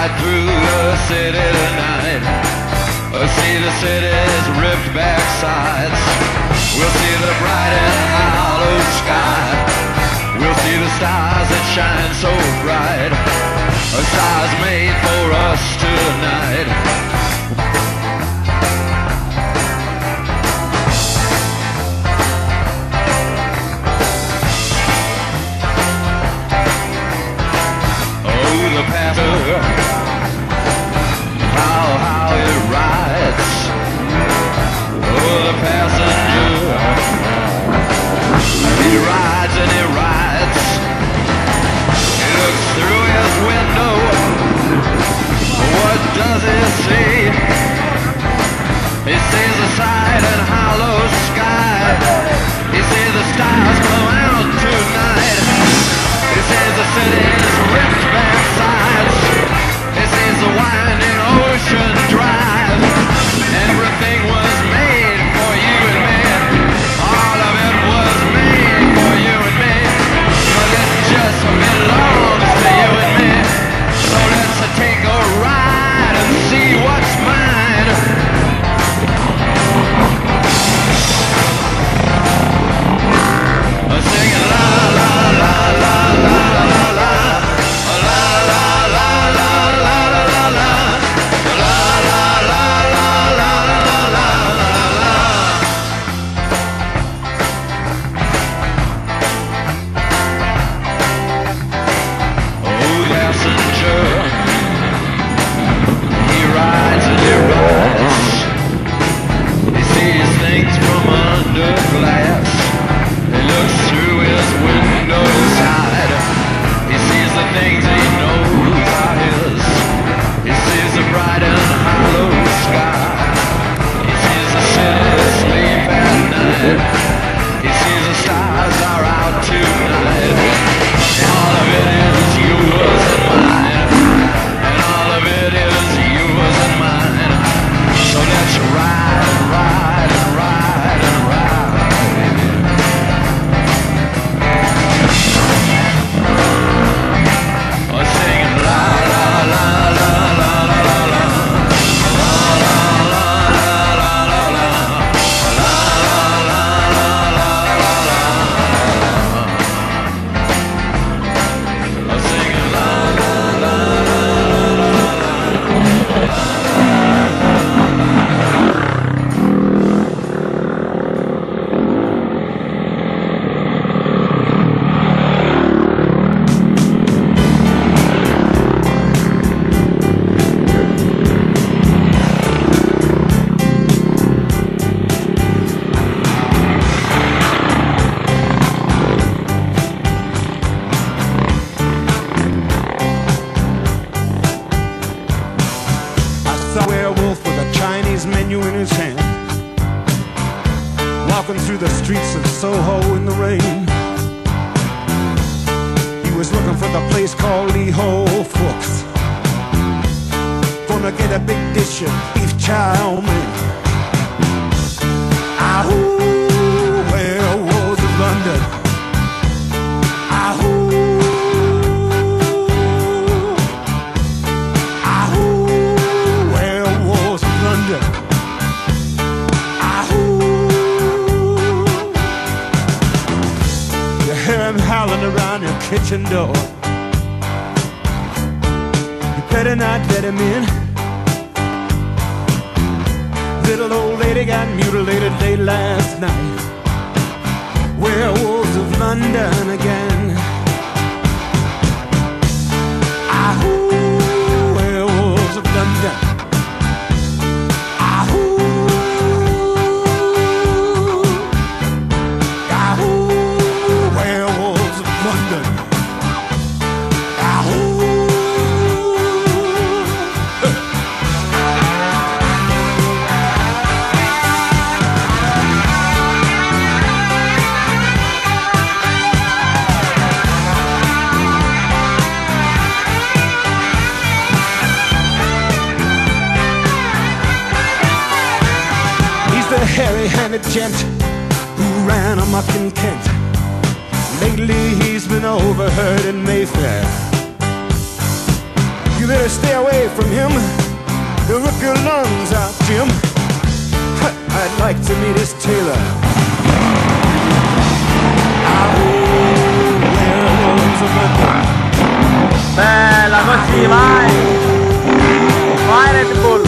ride through the city tonight. We'll see the city's ripped back sides. We'll see the bright and hollow sky. We'll see the stars that shine so bright. Stars made for us tonight. The passenger, how it rides. Oh, the passenger, he rides and he rides. He looks through his window. What does he see? He sees the side and hollow sky. He sees the stars come out tonight. He sees the city's ripped back sides. He sees the winding ocean drive. Everything was made for you and me. All of it was made for you and me. But it just belongs to you and me. So let's take a ride and see what's mine. Singing la la la la la la la. Menu in his hand, walking through the streets of Soho in the rain. He was looking for the place called Lee Ho Fooks, gonna get a big dish of beef chow mein. Ahoo, werewolves of London. Ahoo. Howling around your kitchen door. You better not let him in. Little old lady got mutilated late last night. Werewolves of London again. Ahoo, werewolves of London. Hairy-handed gent who ran amok in Kent. Lately he's been overheard in Mayfair. You You better stay away from him. He'll rip your lungs out, Jim. I'd like to meet his tailor. Bella, così, vai! Vai Red Bull!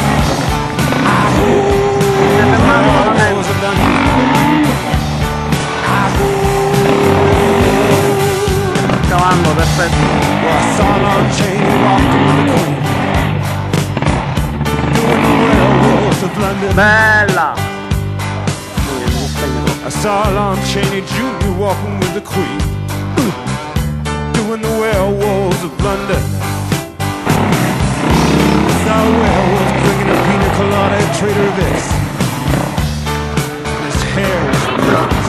Cavallo, perfetto! Bella! I saw Lon Chaney Jr. walking with the Queen, doing the werewolves of London. I saw a werewolf drinking a pina colada at Trader Vic's. His hair was bright.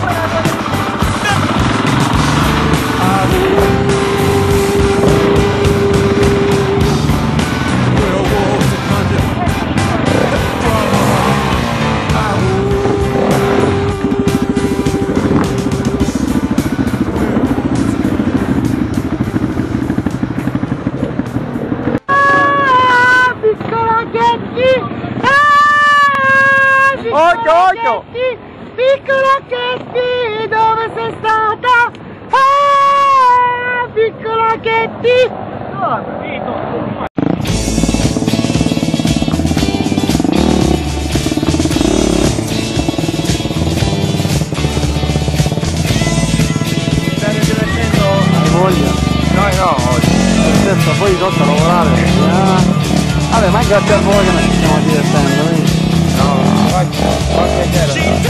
Werewolves of London. Occhio! Piccola Chetti, dove sei stata? Ah, piccola Chetti! Stai divertendo? Hai voglia? No, oggi. Certo, poi tocca lavorare. Vabbè, ma grazie a voi che ci stiamo divertendo. No, vai,